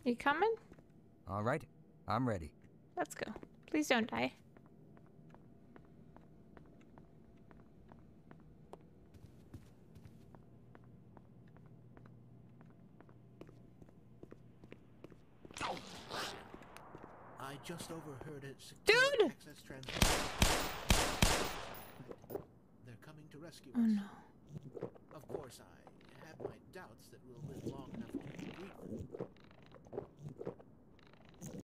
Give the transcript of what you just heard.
You coming? All right, I'm ready. Let's go. Please don't die. I just overheard a secure Dude! access transmission. They're coming to rescue us. Oh no. Of course, I have my doubts that we'll live long enough to greet them.